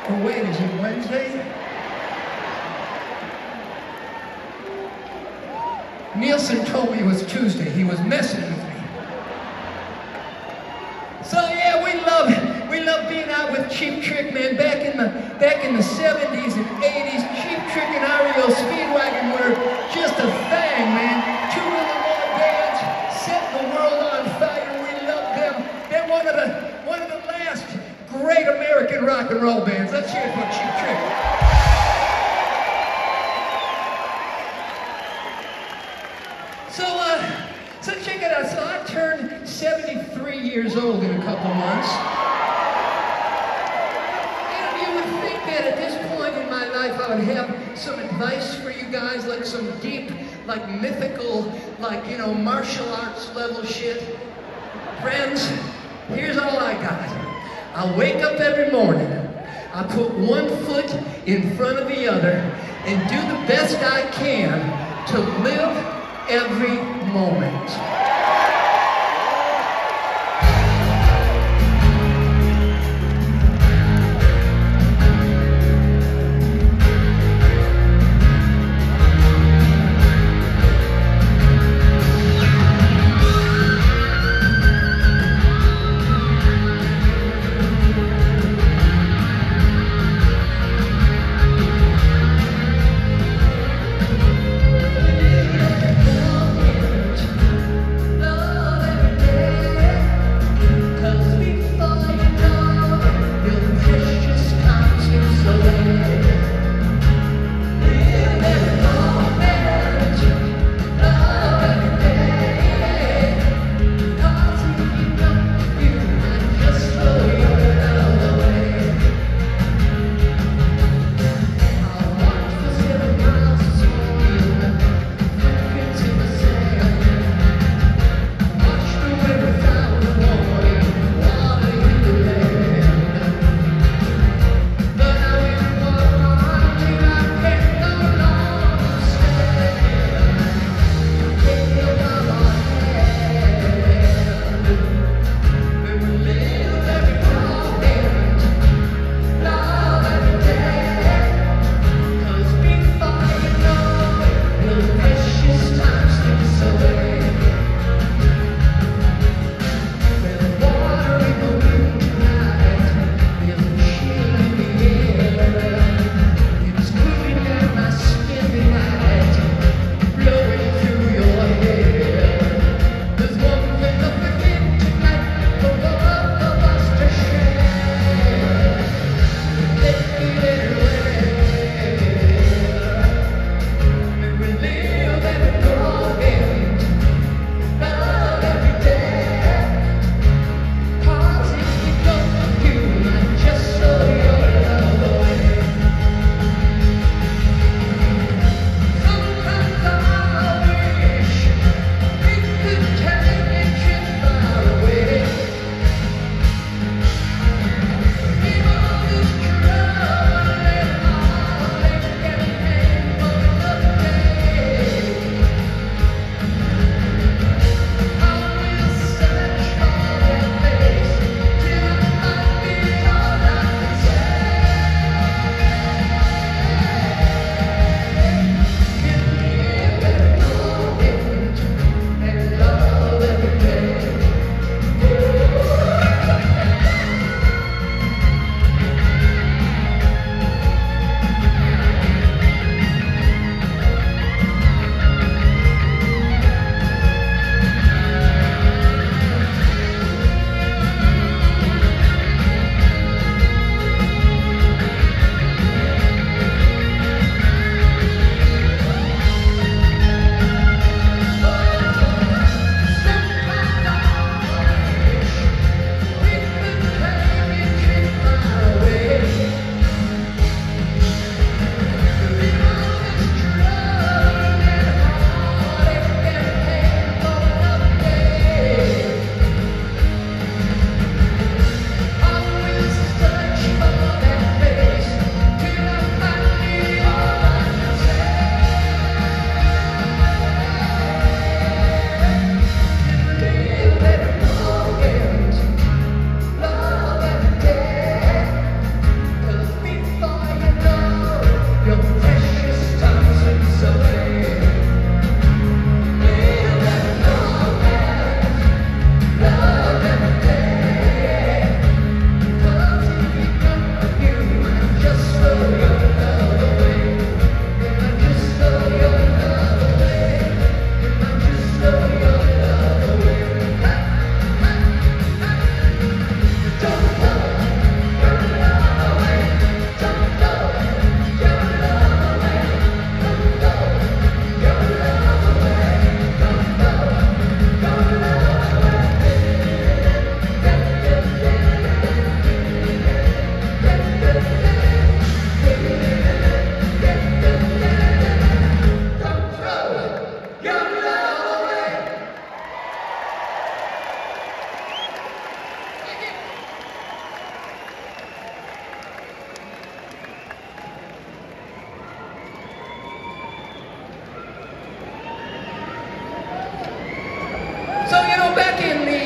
Oh wait, is it Wednesday? Nielsen told me it was Tuesday. He was messing with me. So yeah, we love being out with Cheap Trick, man. Back in the 70s and 80s, Cheap Trick and REO Speedwagon were just a thing, man. Two of the more bands setting the world on fire. We love them. They're one of the last great American rock and roll bands. Let's hear it for Cheap Trick. So check it out. So I turned 73 years old in a couple months. And you would think that at this point in my life I would have some advice for you guys, like some deep, like mythical, like, you know, martial arts level shit. Friends, here's all I got. I wake up every morning. I put one foot in front of the other and do the best I can to live every moment.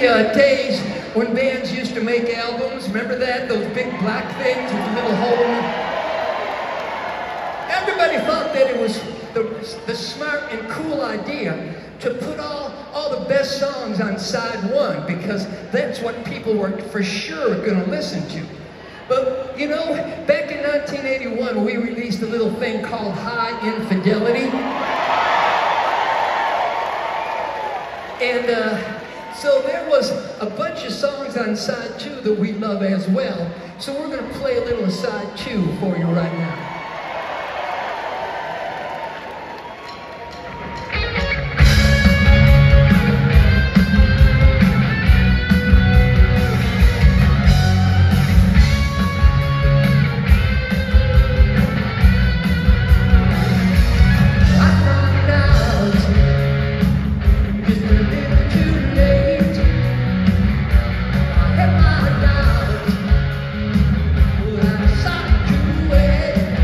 the days when bands used to make albums. Remember that? Those big black things with a little hole in them? Everybody thought that it was the smart and cool idea to put all the best songs on side one, because that's what people were for sure going to listen to. But, you know, back in 1981, we released a little thing called High Infidelity. And so there was a bunch of songs on side two that we love as well. So we're going to play a little of side two for you right now. Saw you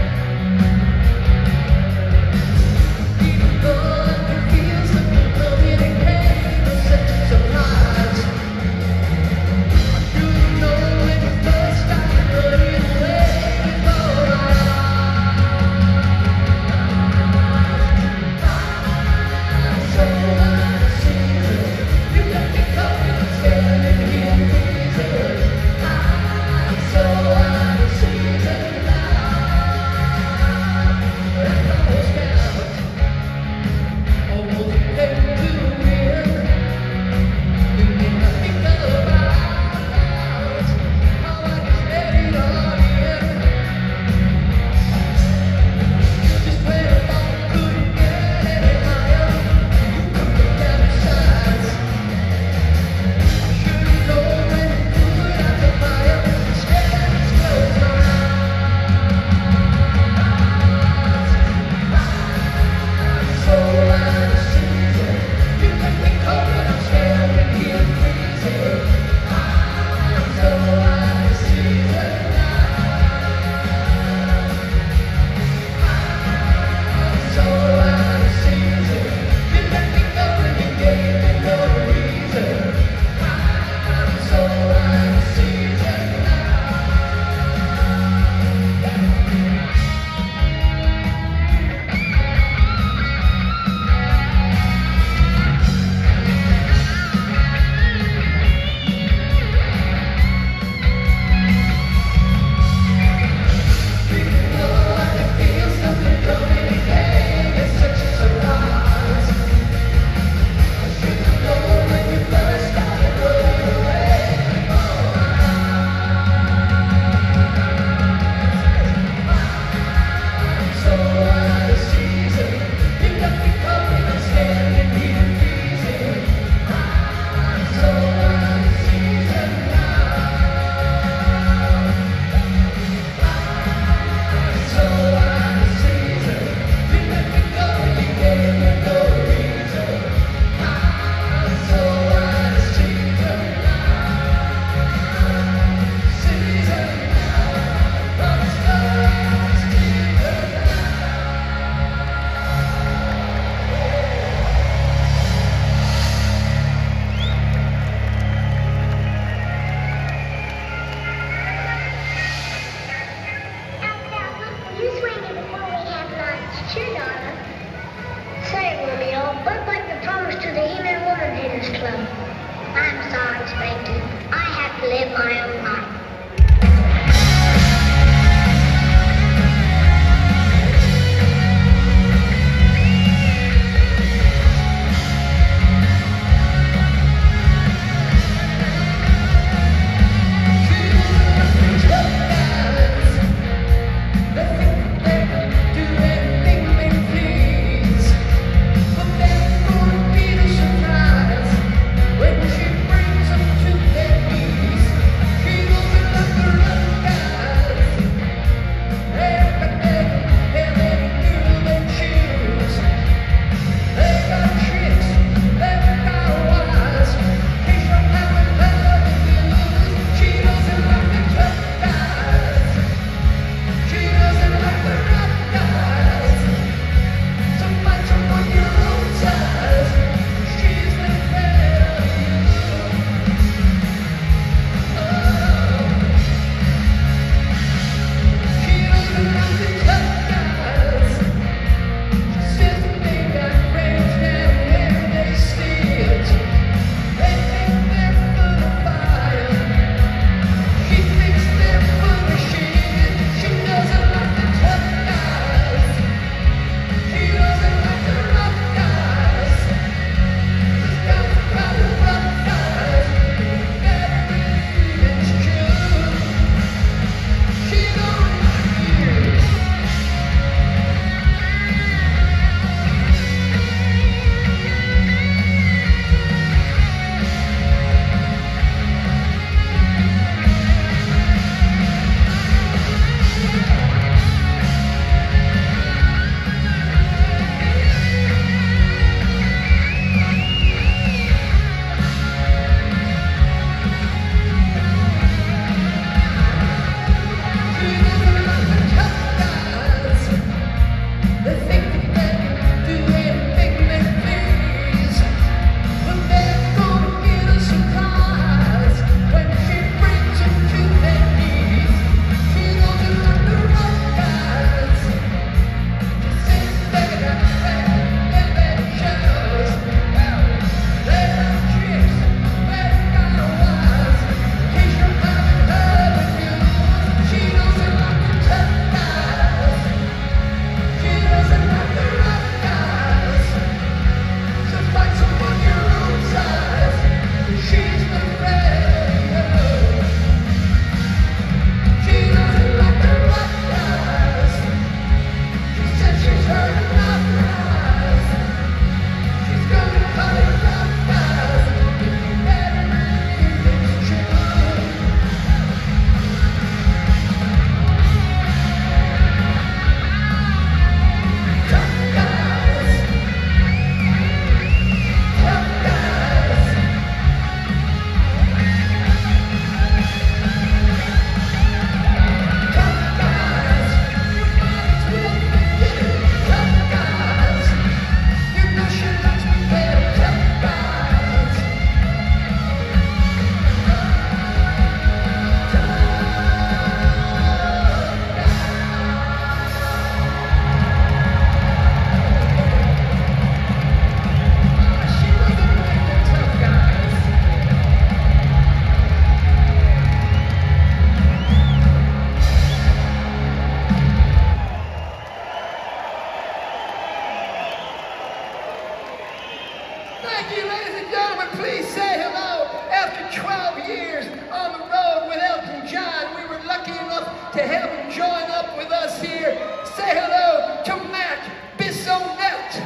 to have him join up with us here. Say hello to Matt Bissonette.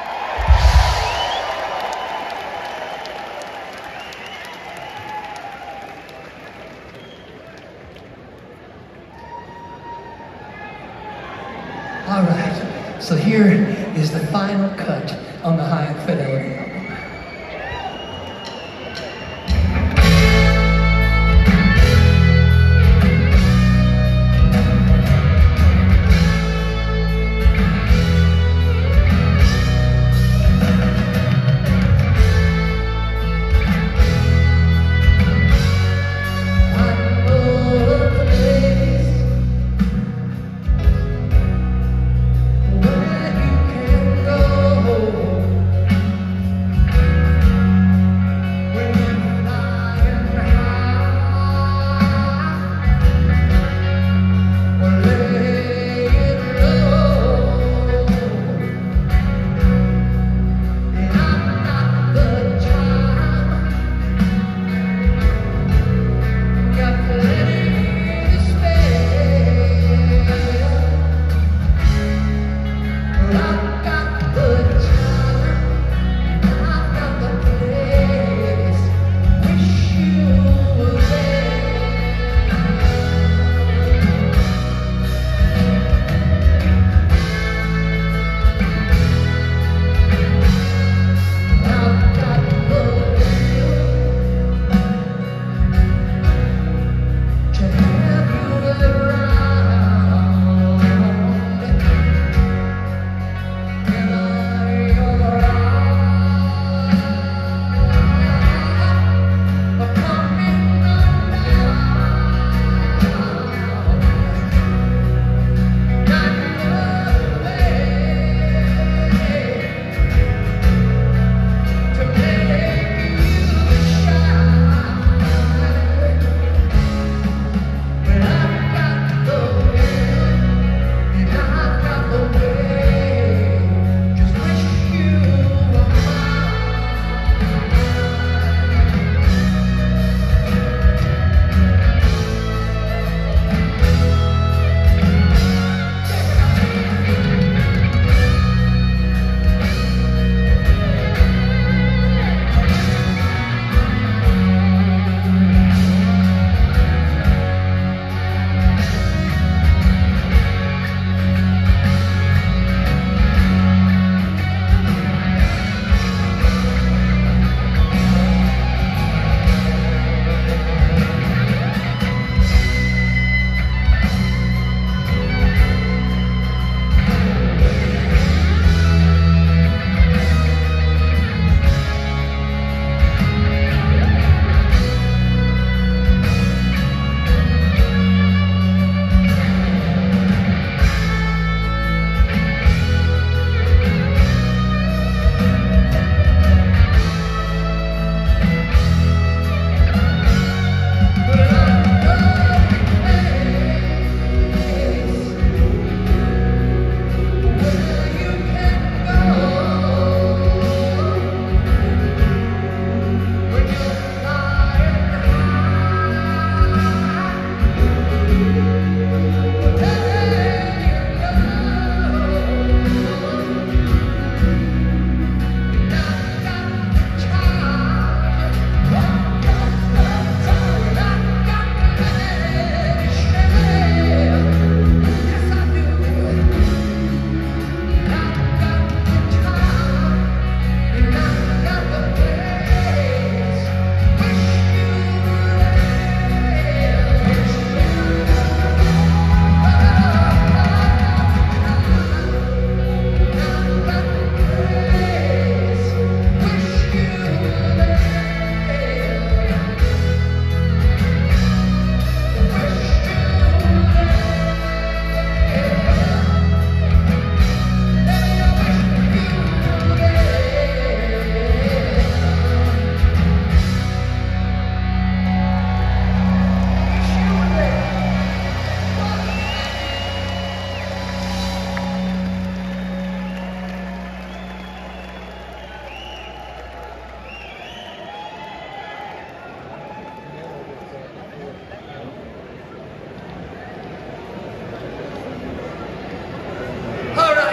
All right, so here is the final cut on the High Fidelity album.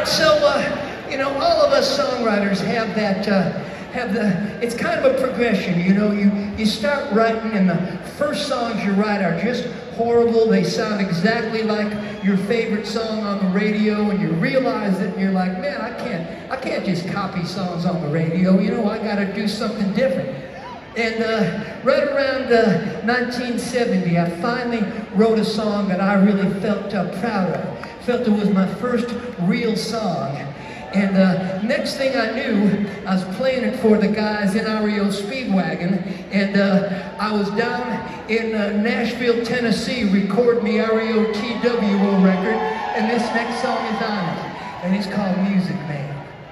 You know, all of us songwriters have that, it's kind of a progression, you know, you start writing and the first songs you write are just horrible, they sound exactly like your favorite song on the radio, and you realize it and you're like, man, I can't just copy songs on the radio, you know, I gotta do something different. And right around 1970, I finally wrote a song that I really felt proud of. Felt it was my first real song. And next thing I knew, I was playing it for the guys in REO Speedwagon, and I was down in Nashville, Tennessee, recording the REO TWO record, and this next song is on it, and it's called Music Man.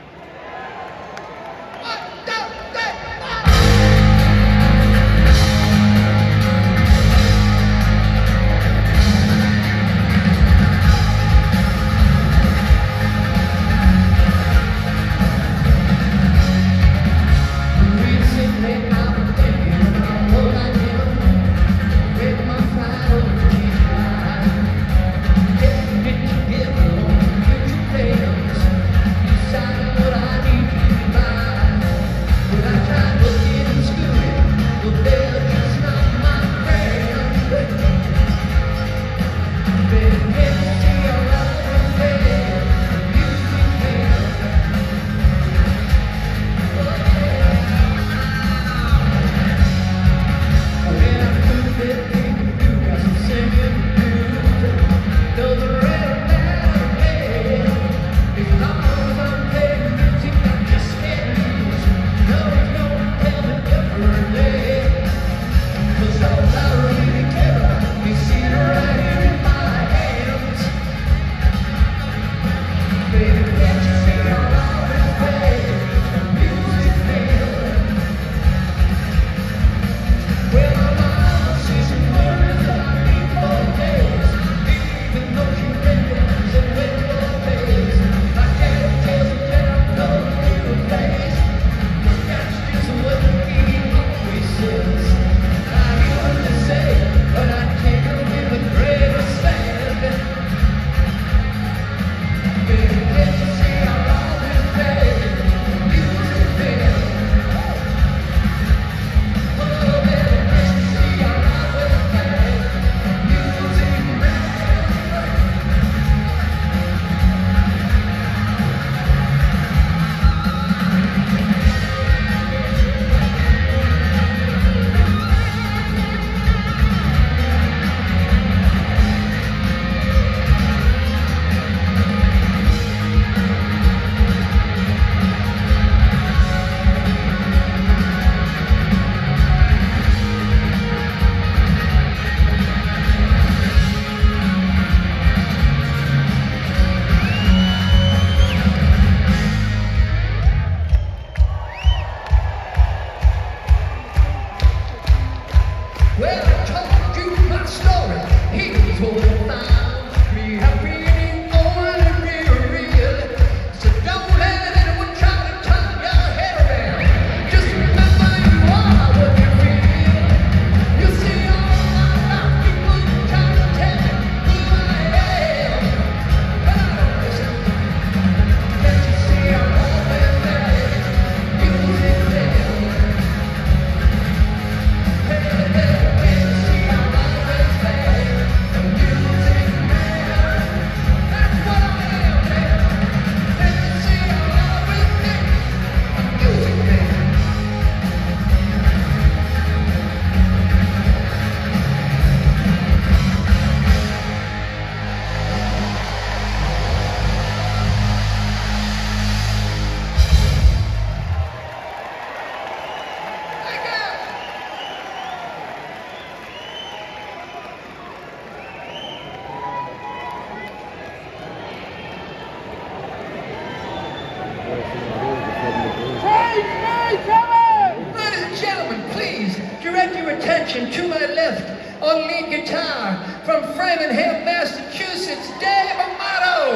Ladies and gentlemen, please direct your attention to my left on lead guitar from Framingham, Massachusetts, Dave Amato.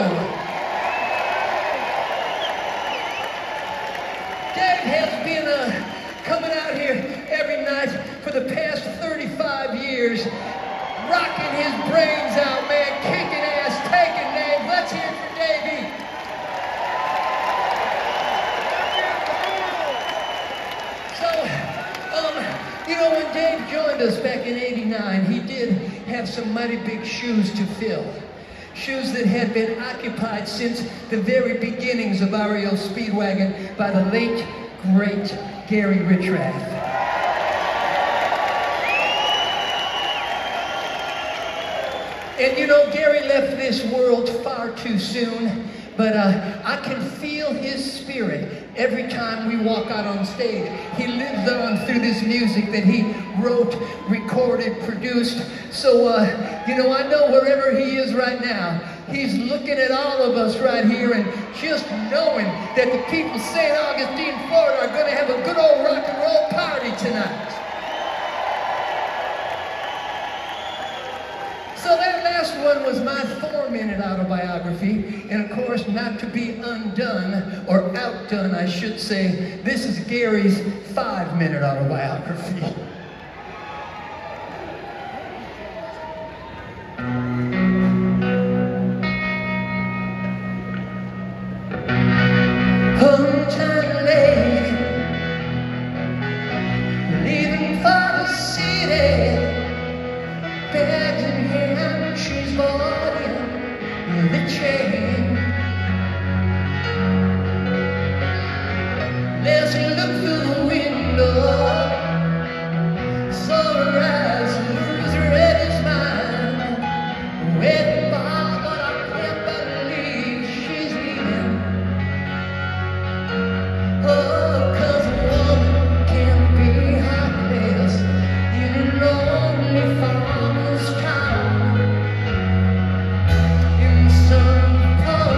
Dave has been coming out here every night for the past 35 years, rocking his brains out, man, kicking ass, taking names. Let's hear it for Davey. some mighty big shoes to fill. Shoes that had been occupied since the very beginnings of REO Speedwagon by the late, great Gary Richrath. And you know, Gary left this world far too soon, but I can feel his spirit every time we walk out on stage. He lives on through this music that he wrote, recorded, produced. So, you know, I know wherever he is right now, he's looking at all of us right here and just knowing that the people of St. Augustine, Florida are going to have a good old rock and roll party tonight. So that last one was my 4-minute autobiography, and of course, not to be undone, or outdone, I should say, this is Gary's 5-minute autobiography. Hometown lady, leaving for the city, bags in hand, she's boarding the train. Let's look through the window, sunrise is red as mine. Wet bar, but I can't believe she's leaving. Oh, 'cause a woman can't be heartless in a lonely farmer's town. In some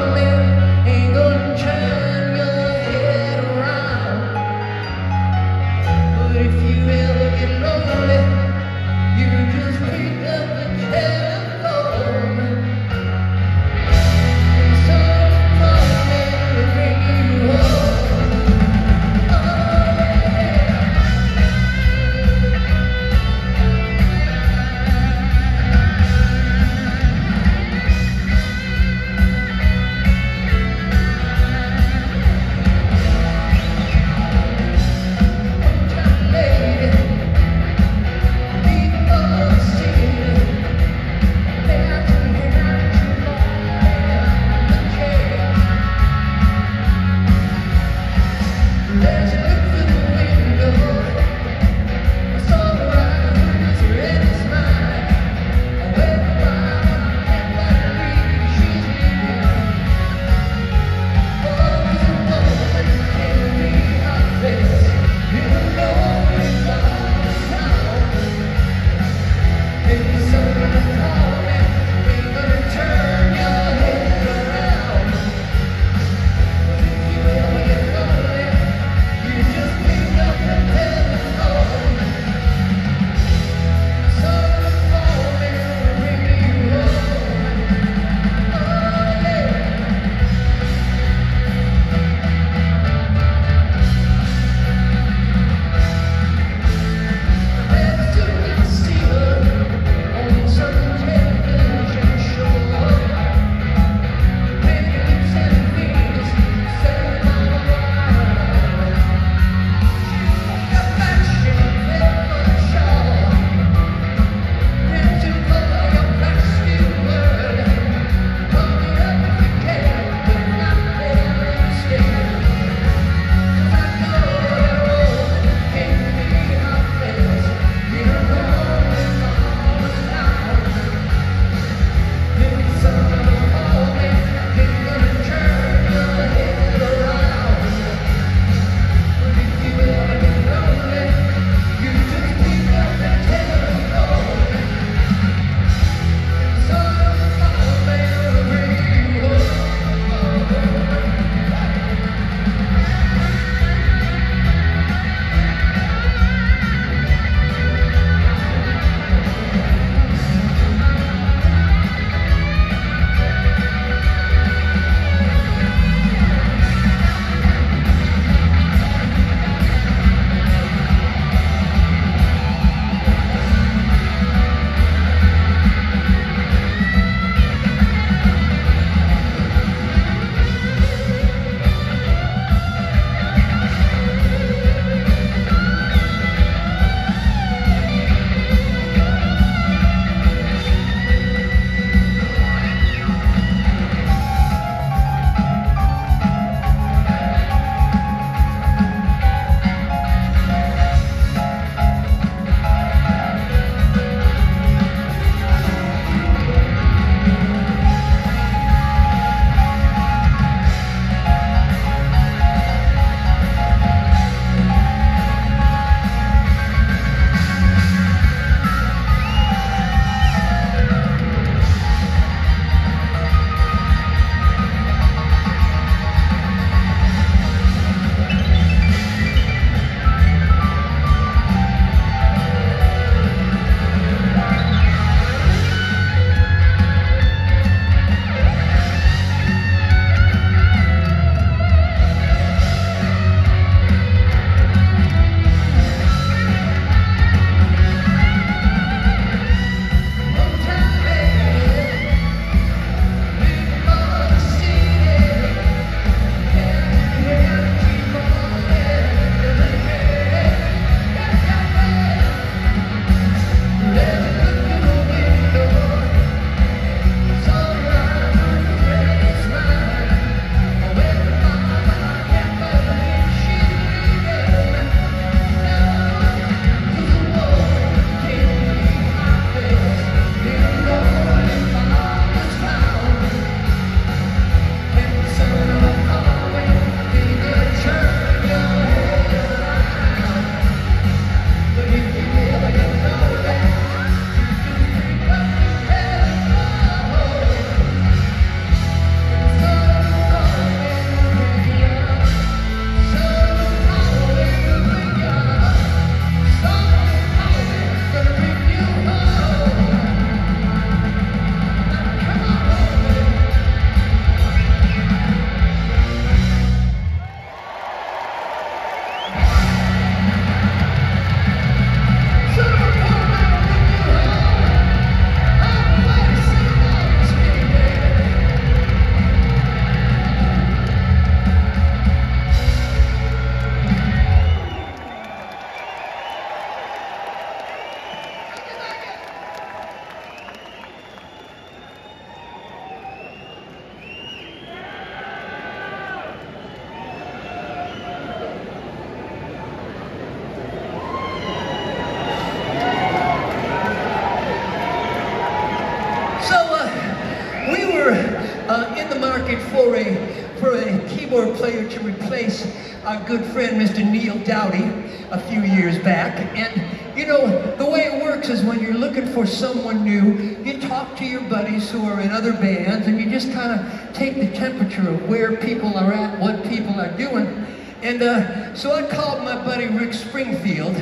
were in the market for a keyboard player to replace our good friend Mr. Neil Doughty a few years back. And you know, the way it works is when you're looking for someone new, you talk to your buddies who are in other bands and you just kind of take the temperature of where people are at, what people are doing. And so I called my buddy Rick Springfield,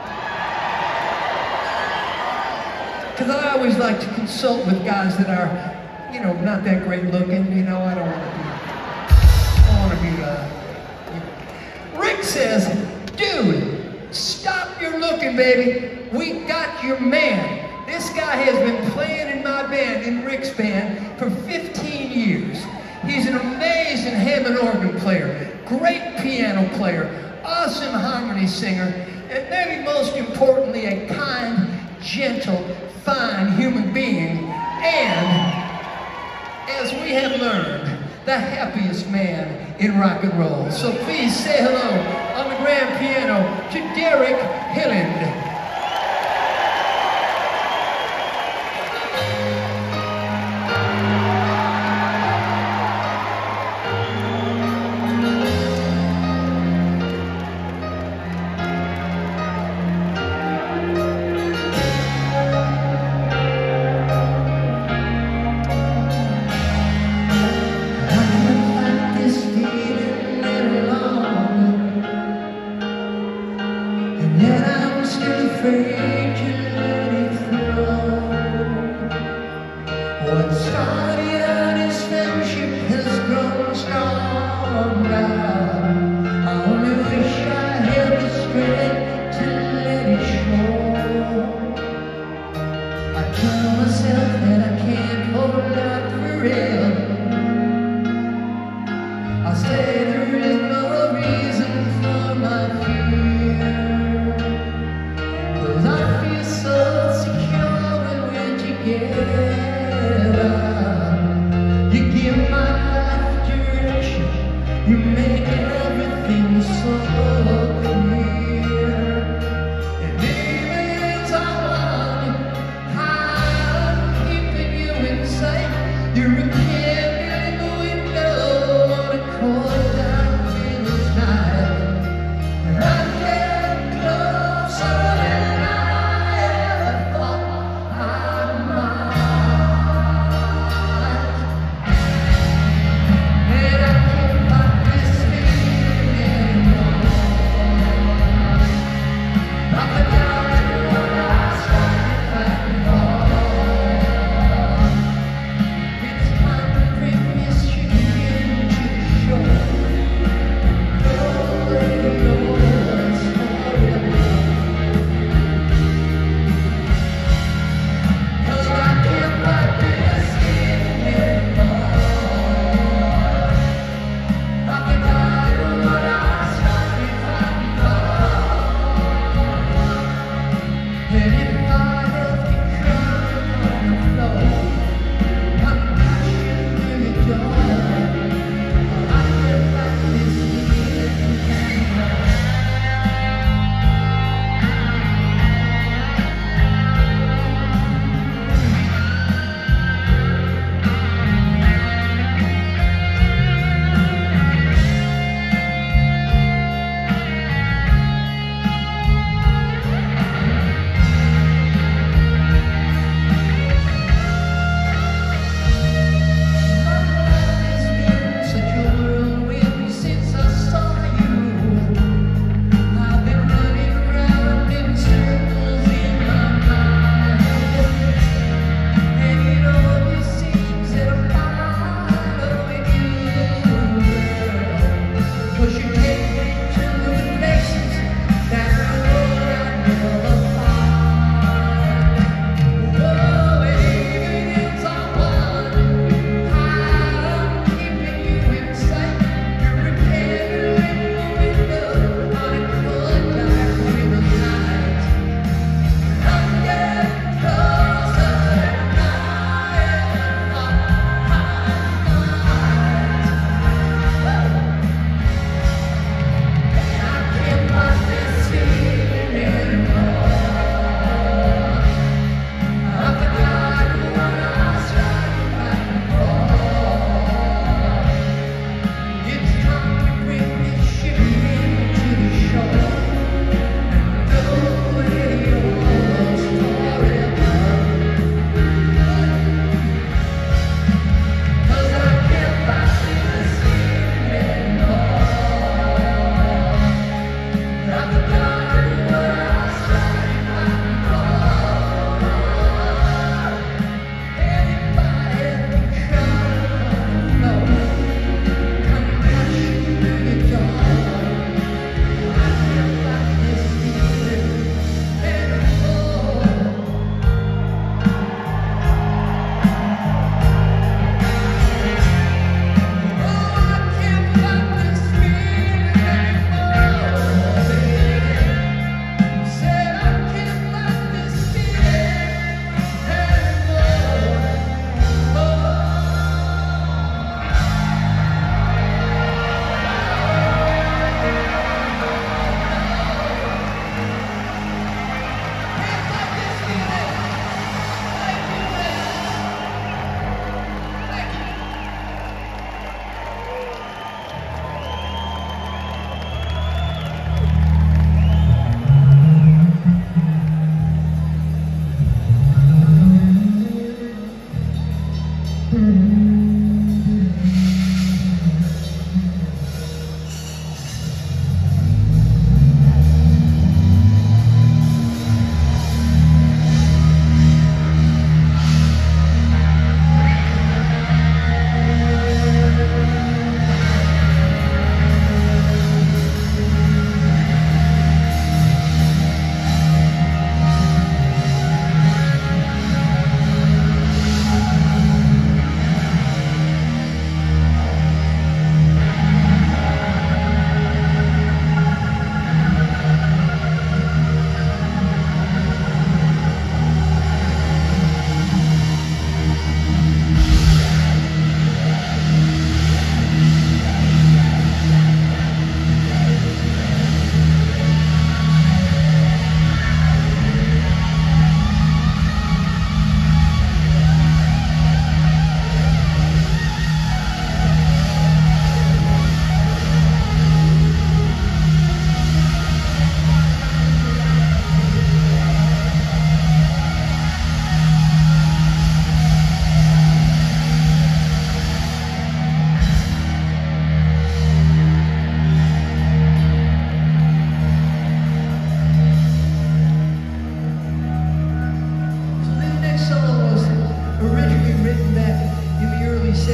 because I always like to consult with guys that are, you know, not that great looking. You know, I don't want to be, Rick says, dude, stop your looking, baby. We got your man. This guy has been playing in my band, in Rick's band, for 15 years. He's an amazing Hammond organ player, great piano player, awesome harmony singer, and maybe most importantly, a kind, gentle, fine human being, and, as we have learned, the happiest man in rock and roll. So please say hello on the grand piano to Derek Hilland.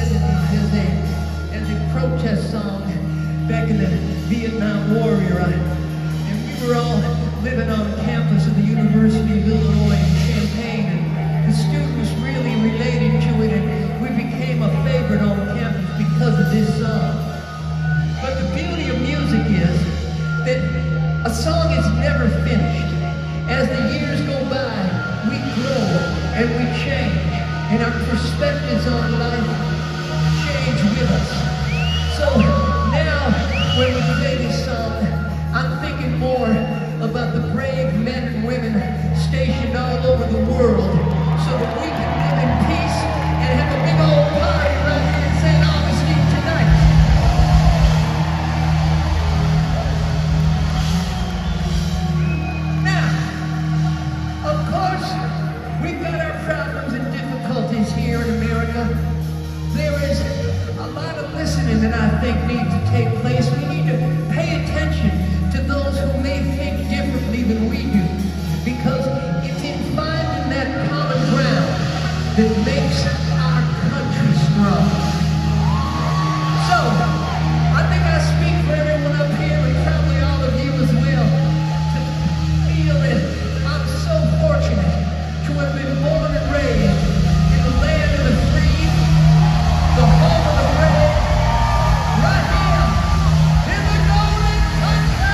as a protest song back in the Vietnam War era. And we were all living on campus of the University of Illinois in Champaign, and the students really related to it, and we became a favorite on campus because of this song. But the beauty of music is that a song is never finished. As the years go by, we grow and we change, and our perspectives on life change with us. So now, when we play this song, I'm thinking more about the brave men and women stationed all over the world so that we can live in peace and have a big old party right here in St. Augustine tonight. Now, of course, we've got our problems and difficulties here in America. There is a lot of listening that I think needs to take place. We need to pay attention to those who may think differently than we do, because it's in finding that common ground that makes our country strong. So, I think I speak for everyone up here, and probably all of you as well, to feel that I'm so fortunate to have been born and raised in the land of the free, the home of the brave, right here in the golden country.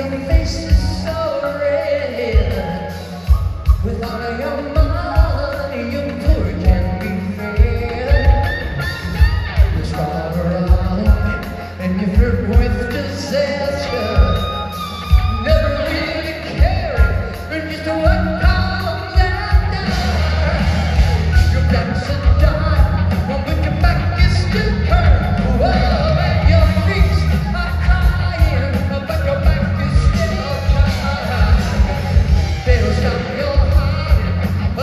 your face is so red. With all of your money, you're poor can be fed. You start around and you flirt with disaster. Never really caring for just what comes after. Your back's a dime, but your back is still turned. Whoa, and your feet are crying, but your back is still turned. They'll stop your heart, but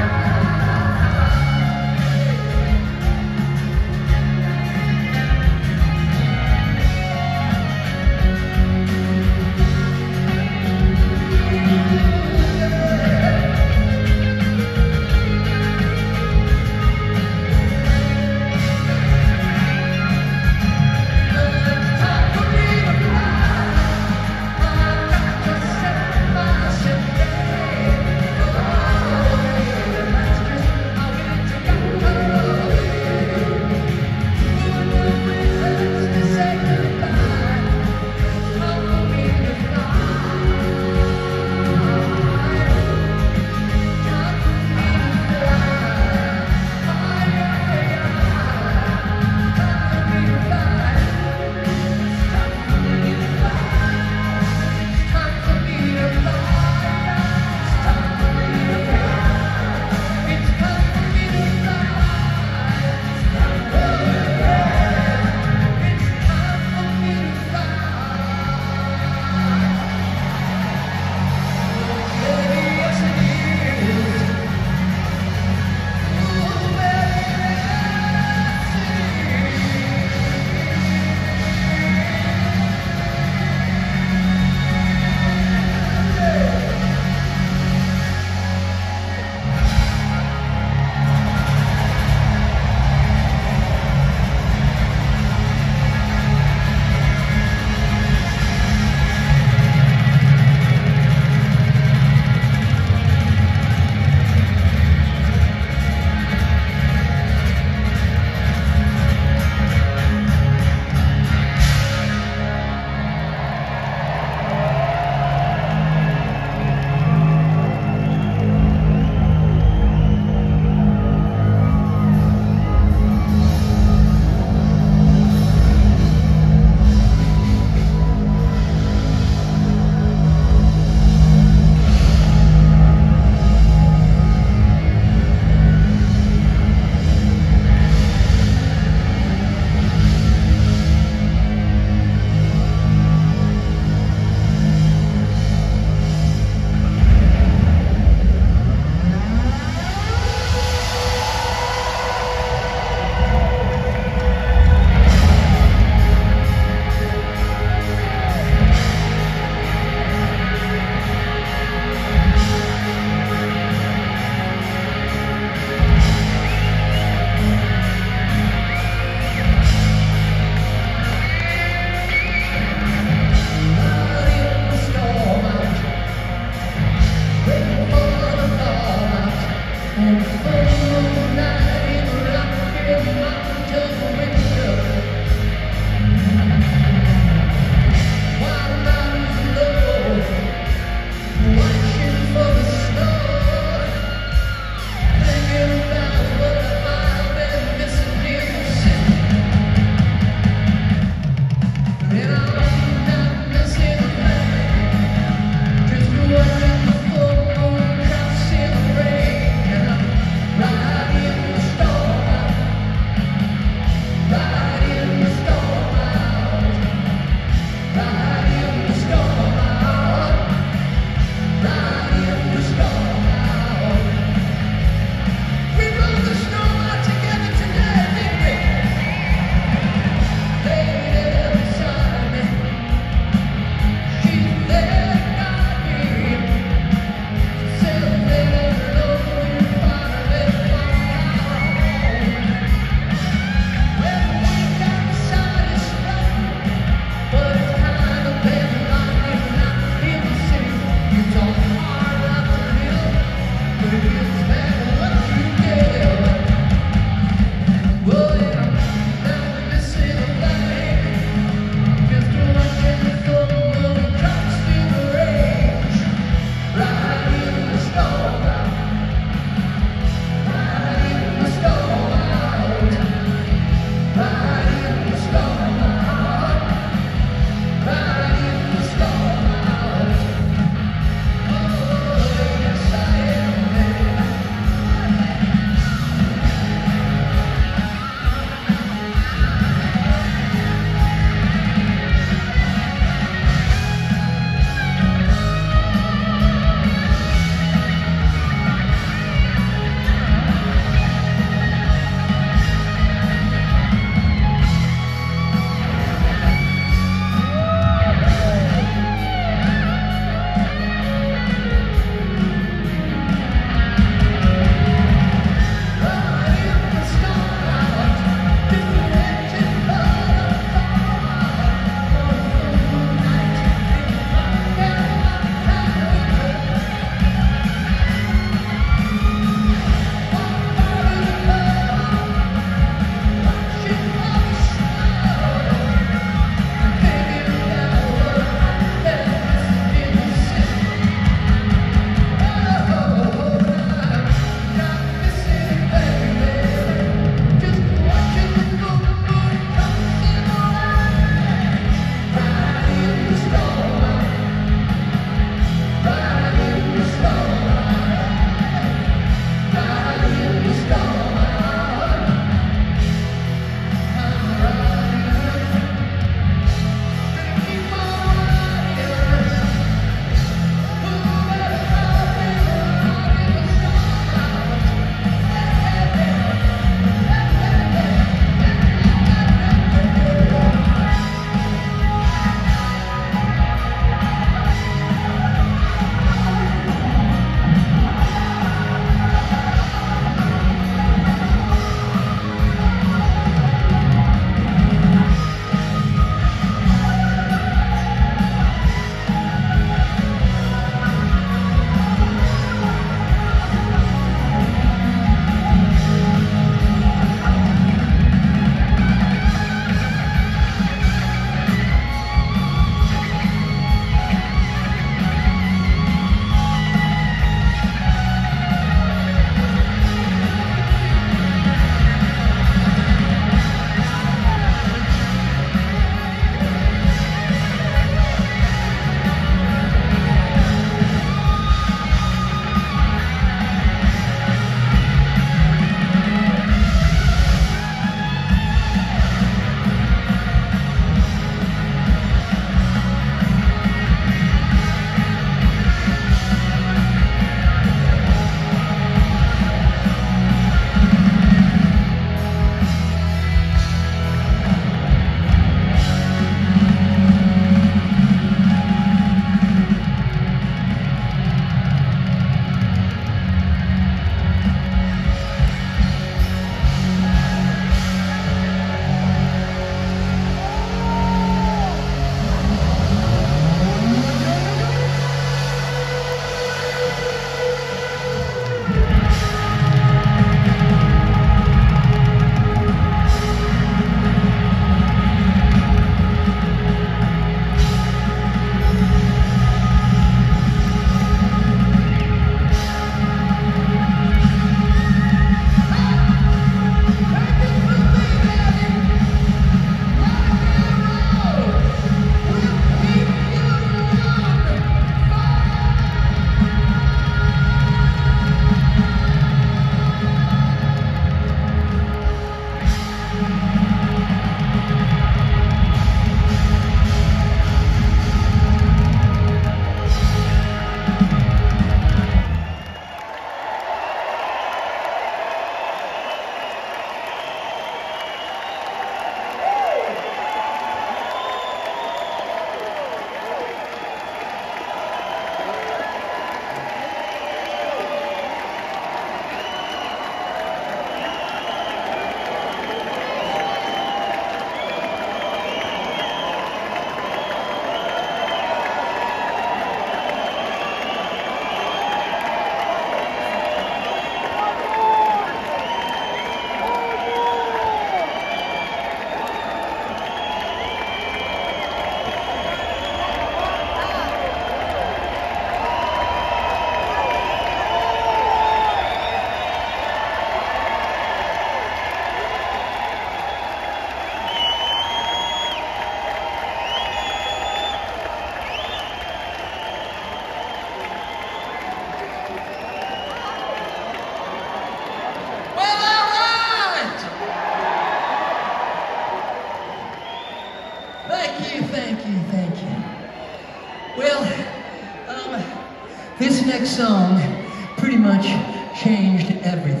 Well, this next song pretty much changed everything.